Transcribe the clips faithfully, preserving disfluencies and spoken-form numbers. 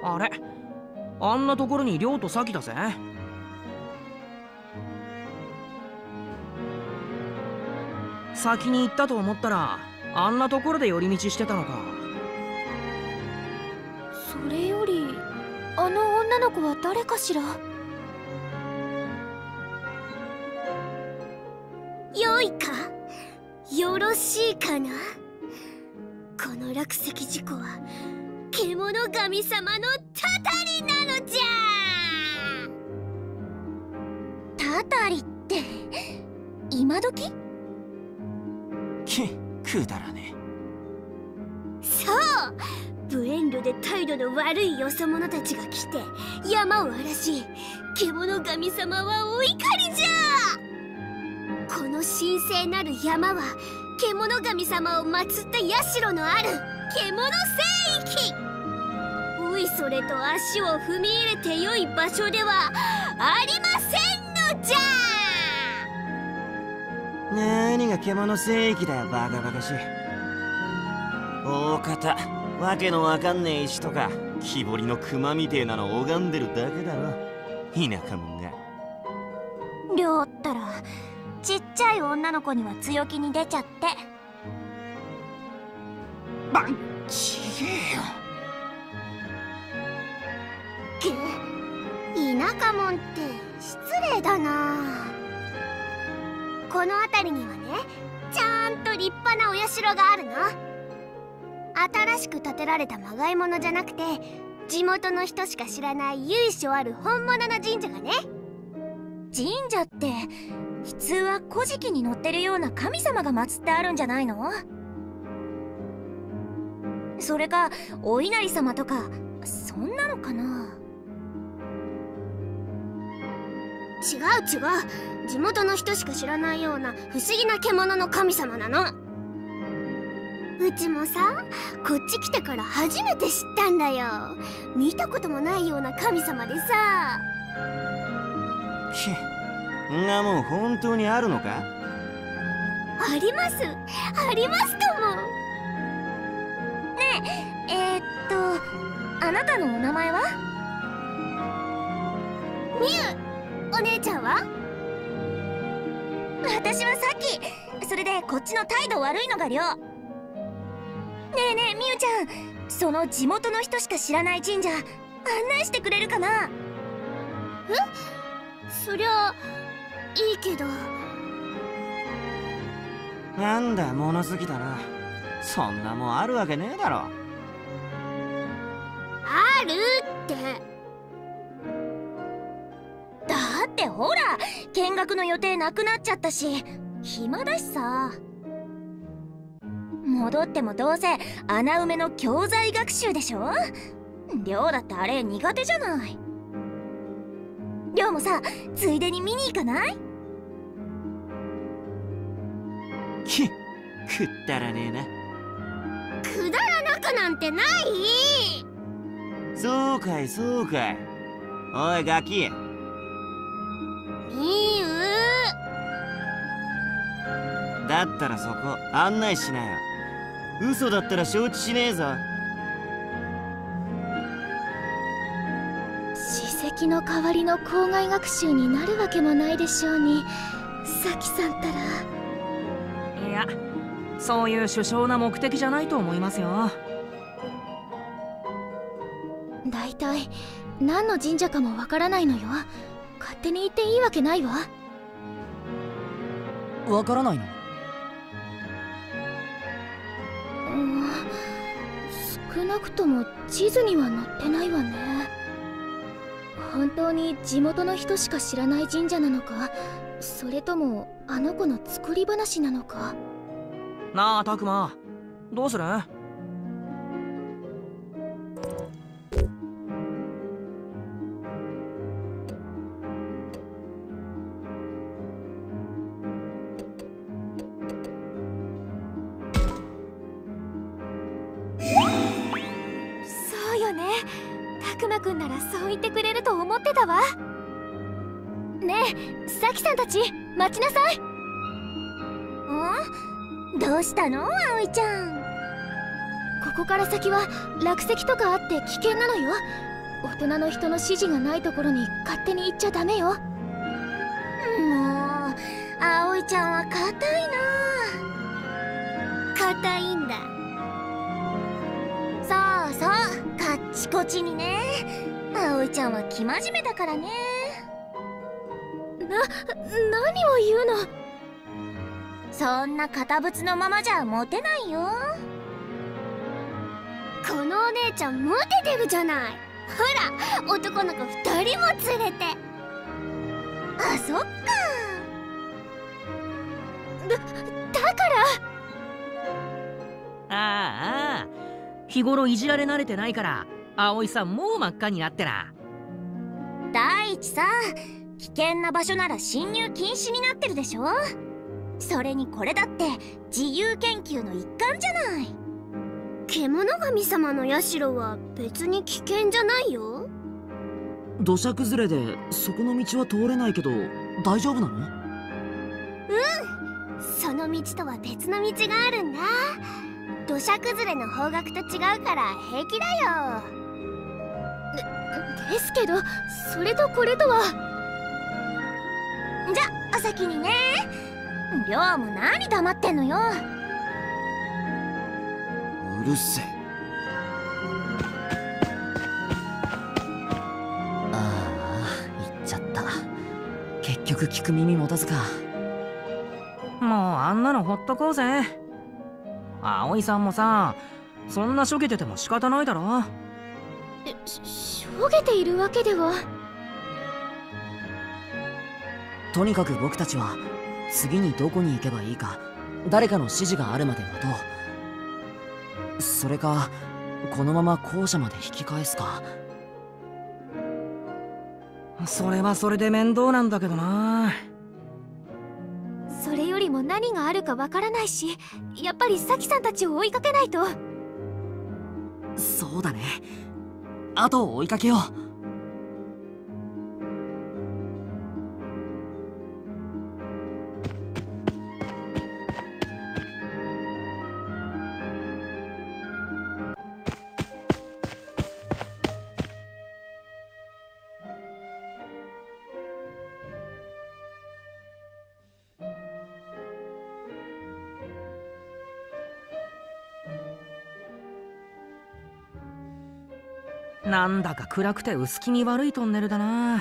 あれ、あんなところに亮と咲だぜ。先に行ったと思ったらあんなところで寄り道してたのか。 それよりあの女の子は誰かしら。 よいか、よろしいかな。この落石事故は獣神様のたたりなのじゃ。 たたりって今時？ きくだらねえ。そう、無遠慮で態度の悪いよそ者たちが来て山を荒らし、獣神様はお怒りじゃ。この神聖なる山は獣神様を祀った社のある獣聖域。おいそれと足を踏み入れてよい場所ではありませんのじゃ。 何が獣聖域だよ、バカバカしい。大方わけのわかんねえ石とか木彫りの熊みてえなの拝んでるだけだろ、田舎者が。 亮ったらちっちゃい女の子には強気に出ちゃって。 ばちげえよ。 く、田舎者って失礼だな。この辺りにはね、ちゃんと立派なお社があるの。新しく建てられたまがいものじゃなくて、地元の人しか知らない由緒ある本物の神社がね。 神社って普通は古事記に載ってるような神様が祀ってあるんじゃないの？それかお稲荷様とかそんなのかな。 違う違う、地元の人しか知らないような不思議な獣の神様なの。うちもさ、こっち来てから初めて知ったんだよ。見たこともないような神様でさ。 きんなもん本当にあるのか？ あります、ありますとも。 ねえ、えー、っとあなたのお名前は？ みゆ。お姉ちゃんは？ 私はさっき。それでこっちの態度悪いのが亮。ねえねえみゆちゃん、その地元の人しか知らない神社案内してくれるかな？ え？そりゃいいけど。 なんだ物好きだな。そんなもんあるわけねえだろ。 あるって。 だってほら見学の予定なくなっちゃったし暇だしさ。戻ってもどうせ穴埋めの教材学習でしょ。亮だってあれ苦手じゃない。亮もさ、ついでに見に行かない？ きくったらねえな。 くだらなくなんてない。 そうかいそうかい。おいガキ、 みゆ。 だったらそこ案内しなよ。嘘だったら承知しねえぞ。 史跡の代わりの校外学習になるわけもないでしょうに、さきさんったら。 いや、そういう殊勝な目的じゃないと思いますよ。 だいたい何の神社かもわからないのよ。勝手に言っていいわけないわ。 わからないの？ うん、少なくとも地図には載ってないわね。本当に地元の人しか知らない神社なのか、それともあの子の作り話なのか。 なあタクマ、どうする？ そうよね、たくまくんならそう言ってくれると思ってたわ。ねえ、さきさんたち待ちなさい。ん？どうしたの葵ちゃん。ここから先は落石とかあって危険なのよ。 大人の人の指示がないところに勝手に行っちゃダメよ。もう葵ちゃんは硬いな。硬いんだ。そうそう、カッチコチにね。葵ちゃんは生真面目だからね。 な、何を言うの。 そんな堅物のままじゃモテないよ。このお姉ちゃんモテてるじゃない。ほら、男の子ふたりも連れて。あ、そっか。 だ、だからああああ、日頃いじられ慣れてないから葵さんもう真っ赤になってな。 第一さ、危険な場所なら侵入禁止になってるでしょ。それにこれだって自由研究の一環じゃない。獣神様の社は別に危険じゃないよ。 土砂崩れでそこの道は通れないけど大丈夫なの？ うん、その道とは別の道があるんだ。土砂崩れの方角と違うから平気だよ。 で、ですけど、それとこれとは。 じゃ、お先にね。亮も何黙ってんのよ。 うるせえ。ああ、行っちゃった。結局聞く耳持たずか。 もうあんなのほっとこうぜ。葵さんもさ、そんなしょげてても仕方ないだろ。 し、しょげているわけでは。 とにかく僕たちは次にどこに行けばいいか誰かの指示があるまで待とう。それかこのまま校舎まで引き返すか。 それはそれで面倒なんだけどな。 それよりも何があるかわからないし、やっぱりサキさんたちを追いかけないと。 そうだね、後を追いかけよう。 なんだか暗くて薄気味悪いトンネルだな。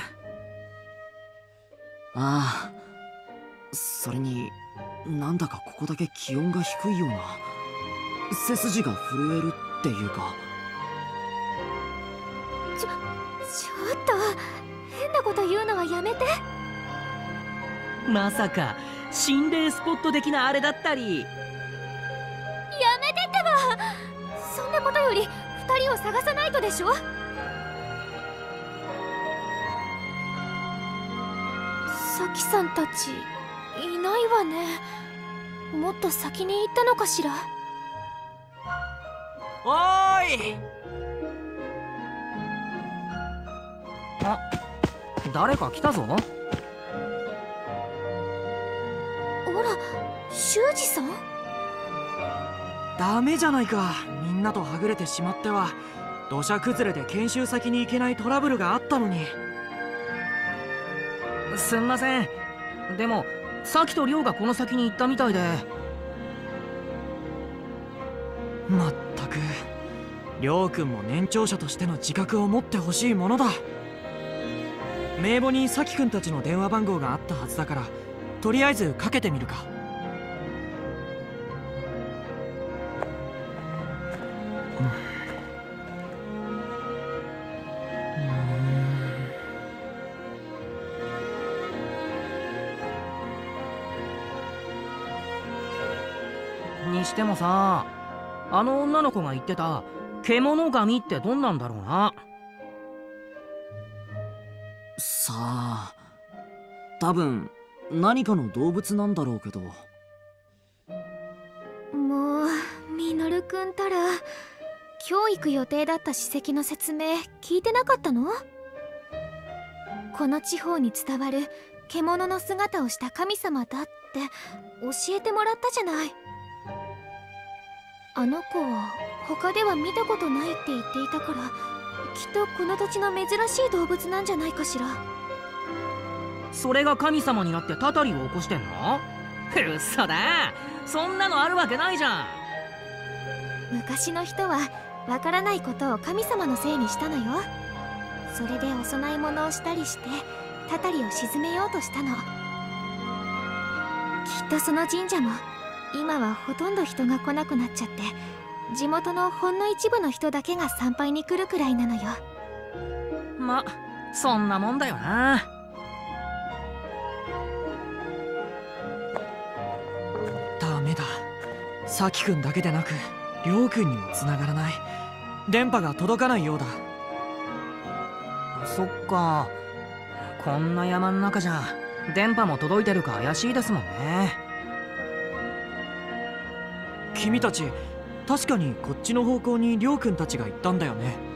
ああ、それになんだかここだけ気温が低いような。背筋が震えるっていうか。 ちょ、ちょっと変なこと言うのはやめて。 まさか心霊スポット的なあれだったり。 やめてってば。そんなことより二人を探さないとでしょ。サキさんたちいないわね。もっと先に行ったのかしら。 おーい。あ、誰か来たぞ。 あら、修二さん。 ダメじゃないか、みんなとはぐれてしまっては。土砂崩れで研修先に行けないトラブルがあったのに。 すんません。でもサキと亮がこの先に行ったみたいで。 まったく、亮君も年長者としての自覚を持ってほしいものだ。名簿にサキ君たちの電話番号があったはずだから、とりあえずかけてみるか。 にしてもさ、あの女の子が言ってた獣神ってどんなんだろうな。 さあ、多分何かの動物なんだろうけど。 もうミノルくんたら今日行く予定だった史跡の説明聞いてなかったの？この地方に伝わる獣の姿をした神様だって教えてもらったじゃない。あの子は他では見たことないって言っていたからきっとこの土地の珍しい動物なんじゃないかしら。 それが神様になってたたりを起こしてんの？嘘だ、そんなのあるわけないじゃん。 昔の人はわからないことを神様のせいにしたのよ。それでお供え物をしたりしてたたりを鎮めようとしたの。きっとその神社も今はほとんど人が来なくなっちゃって、地元のほんの一部の人だけが参拝に来るくらいなのよ。 ま、そんなもんだよな。 ダメだ、サキくんだけでなくりょうくんにも繋がらない。電波が届かないようだ。 そっか、こんな山の中じゃ電波も届いてるか怪しいですもんね。 君たち確かにこっちの方向にりょうくんたちが行ったんだよね。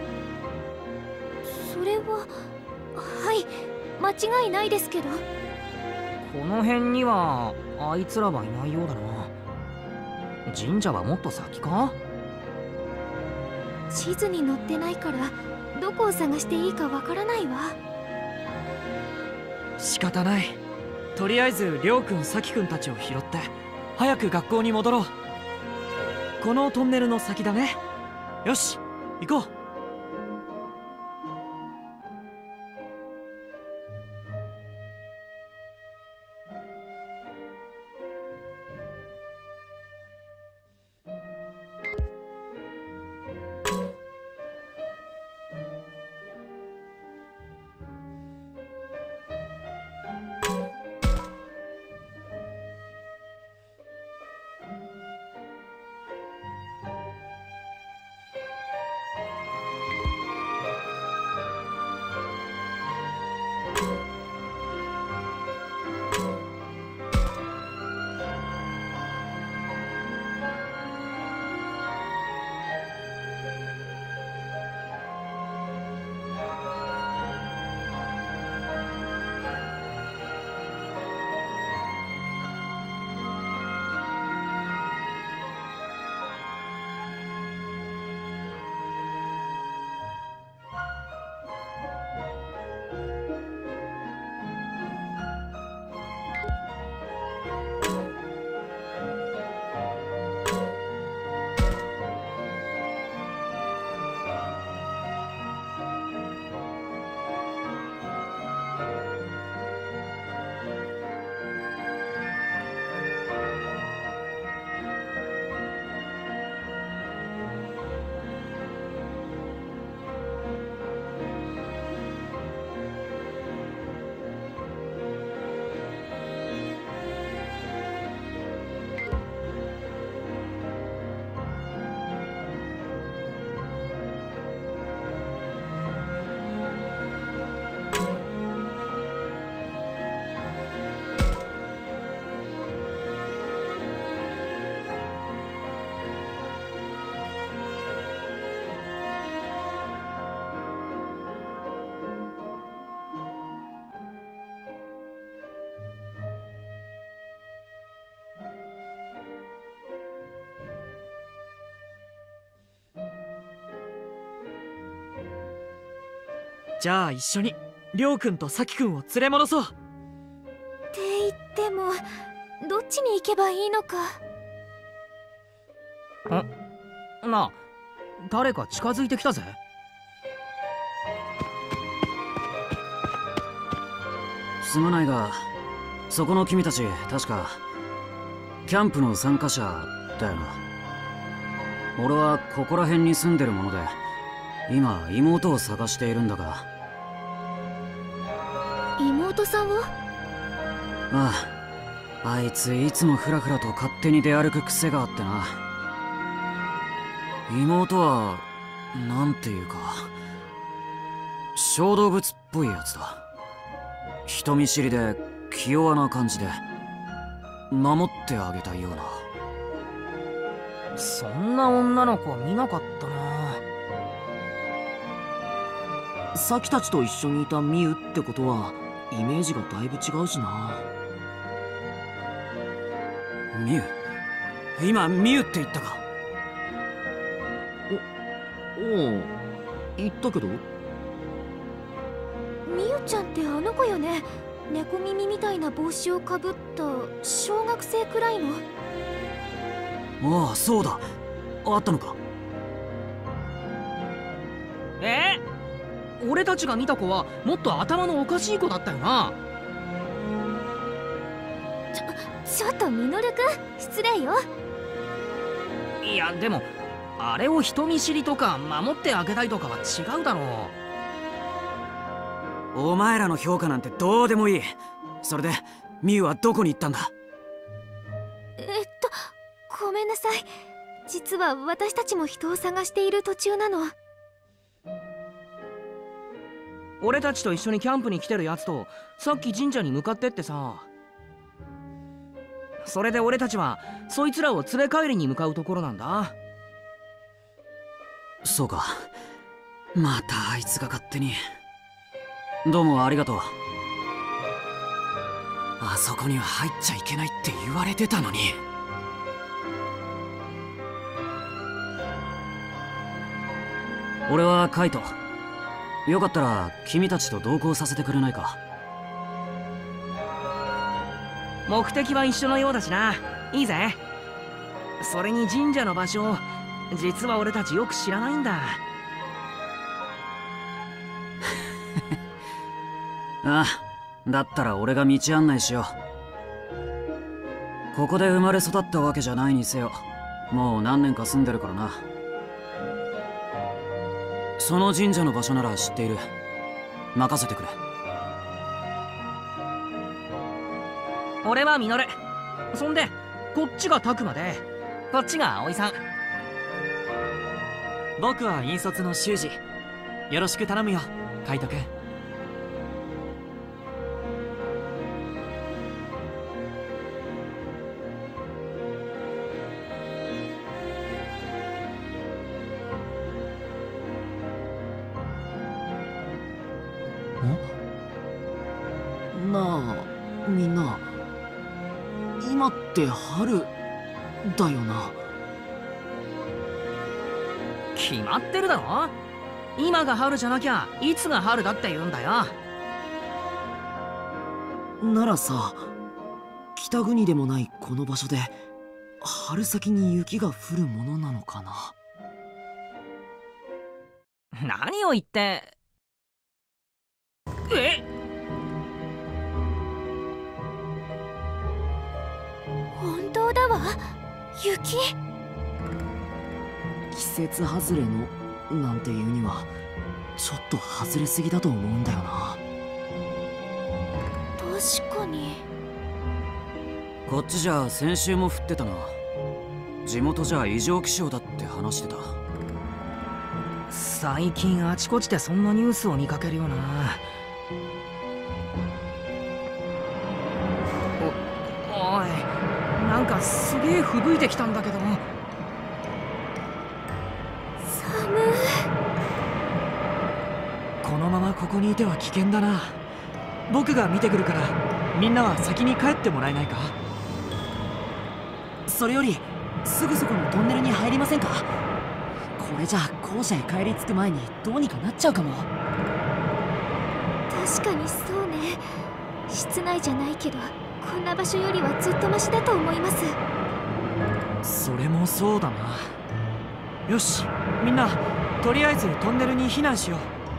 それははい間違いないですけど。 この辺にはあいつらはいないようだな。神社はもっと先か？ 地図に載ってないからどこを探していいかわからないわ。 仕方ない。とりあえずりょうくんサキくんたちを拾って早く学校に戻ろう。このトンネルの先だね。よし行こう。じゃあ一緒にりょうくんとサキくんを連れ戻そう。 って言ってもどっちに行けばいいのか。 んなあ、誰か近づいてきたぜ。 すまないが、そこの君たち確かキャンプの参加者だよな。俺はここら辺に住んでるもので今妹を探しているんだが。 妹さんは？ ああ、あいついつもフラフラと勝手に出歩く癖があってな。妹はなんていうか小動物っぽいやつだ。人見知りで気弱な感じで守ってあげたいような。 そんな女の子見なかったな。サキたちと一緒にいたミウってことはイメージがだいぶ違うしな。 ミウ？今ミウって言ったか？ おおう、 言ったけど。 みゆちゃんってあの子よね。猫耳みたいな帽子をかぶった小学生くらいの。 ああ、そうだ。あったのか。 えー、俺たちが見た子はもっと頭のおかしい子だったよな。 ちょっとミノルくん、失礼よ。 いやでもあれを人見知りとか守ってあげたいとかは違うだろう。お前らの評価なんてどうでもいい。それでミユはどこに行ったんだ。 えっとごめんなさい。実は私たちも人を探している途中なの。 俺たちと一緒にキャンプに来てるやつとさっき神社に向かってってさ。それで俺たちはそいつらを連れ帰りに向かうところなんだ。 そうか。またあいつが勝手に。どうもありがとう。あそこには入っちゃいけないって言われてたのに。俺はカイト。よかったら君たちと同行させてくれないか。 目的は一緒のようだしな。いいぜ。それに神社の場所実は俺たちよく知らないんだ。 ああ、だったら俺が道案内しよう。ここで生まれ育ったわけじゃないにせよ、もう何年か住んでるからな。その神社の場所なら知っている。任せてくれ。 俺はミノル。そんでこっちがタクマでこっちが葵さん。 僕は引率の修二。よろしく頼むよカイトくん。 なあみんな、今って春だよな。 決まってるだろ。今が春じゃなきゃいつが春だって言うんだよ。 ならさ、北国でもないこの場所で春先に雪が降るものなのかな。 何を言って。え本当だわ。雪。 季節外れのなんて言うにはちょっと外れすぎだと思うんだよな。 確かに。 こっちじゃ先週も降ってたな。地元じゃ異常気象だって話してた。 最近あちこちでそんなニュースを見かけるよな。おおい、なんかすげえ吹雪いてきたんだけど。 寒い。 このままここにいては危険だな。僕が見てくるからみんなは先に帰ってもらえないか。 それよりすぐそこのトンネルに入りませんか。これじゃ校舎へ帰り着く前にどうにかなっちゃうかも。 確かにそうね。室内じゃないけどこんな場所よりはずっとマシだと思います。 それもそうだな。よし、みんなとりあえずトンネルに避難しよう。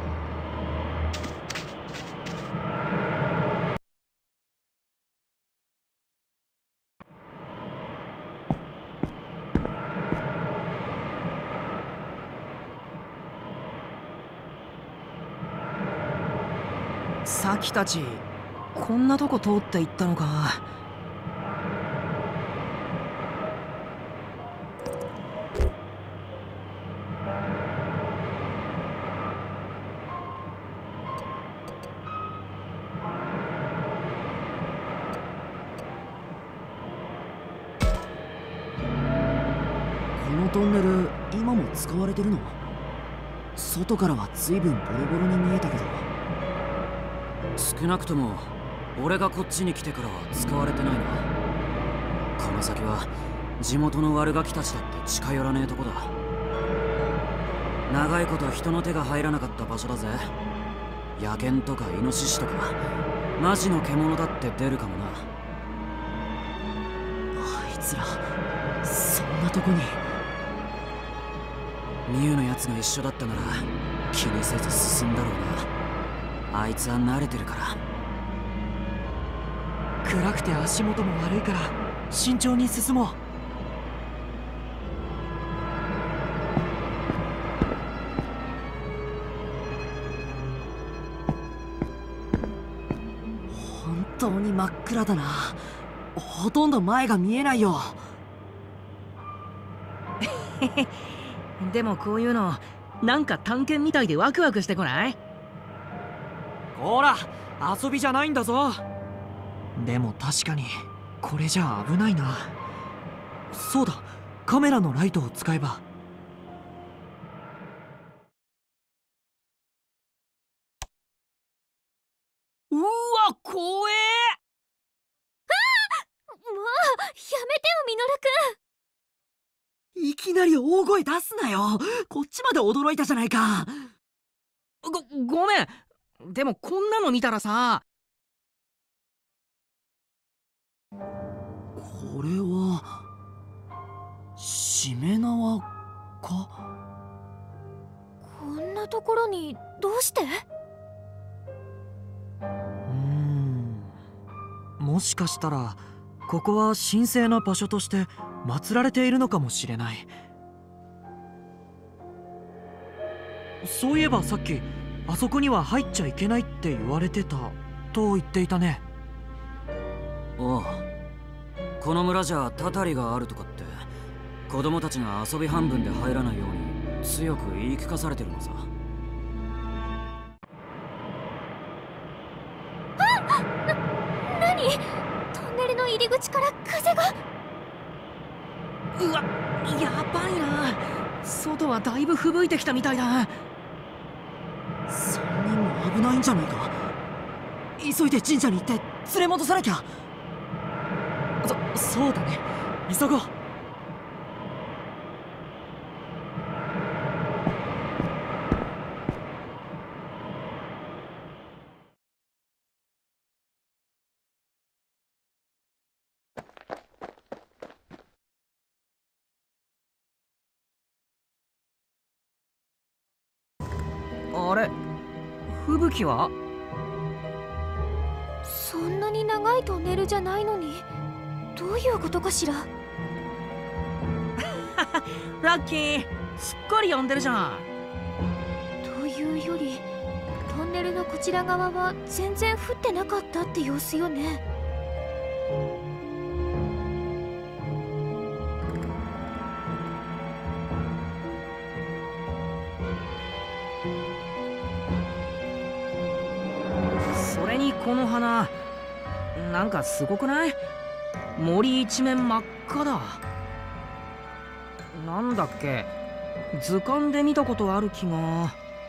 サキたちこんなとこ通って行ったのか。 このトンネル今も使われてるの？外からは随分ボロボロに見えたけど。少なくとも俺がこっちに来てからは使われてないな。この先は地元の悪ガキたちだって近寄らねえとこだ。 長いこと人の手が入らなかった場所だぜ。野犬とかイノシシとかマジの獣だって出るかもな。あいつらそんなとこに。ミュウのやつが一緒だったなら気にせず進んだろうな。あいつは慣れてるから。 暗くて足元も悪いから慎重に進もう。 本当に真っ暗だな。ほとんど前が見えないよ。 でもこういうのなんか探検みたいでワクワクしてこない？ ほら遊びじゃないんだぞ。でも確かにこれじゃ危ないな。そうだ、カメラのライトを使えば。 うわ怖え。 もうやめてよミノルくん。 いきなり大声出すなよ。こっちまで驚いたじゃないか。 ごごめん。でもこんなの見たらさ。 これはしめ縄か？ こんなところにどうして？ うーん、もしかしたらここは神聖な場所として祀られているのかもしれない。そういえばさっきあそこには入っちゃいけないって言われてたと言っていたね。 ああ、この村じゃたたりがあるとかって子供たちが遊び半分で入らないように強く言い聞かされてるのさ。 な、なに？トンネルの入り口から風が。 うわやばいな。外はだいぶ吹雪いてきたみたいだ。 さんにんも危ないんじゃないか。急いで神社に行って連れ戻さなきゃ。 そそうだね、急ごう。 あれ、吹雪は？ そんなに長いトンネルじゃないのにどういうことかしら。 ラッキー、すっかり呼んでるじゃん。 というよりトンネルのこちら側は全然降ってなかったって様子よね。 それにこの花なんかすごくない？森一面真っ赤だ。なんだっけ、図鑑で見たことある気が。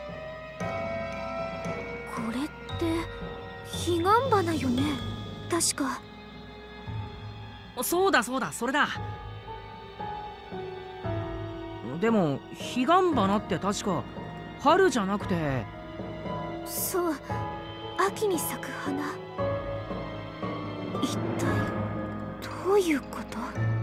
これって彼岸花よね、確か。 そうだそうだ、それだ。でも彼岸花って確か春じゃなくて。 そう、秋に咲く花。一体どういうこと？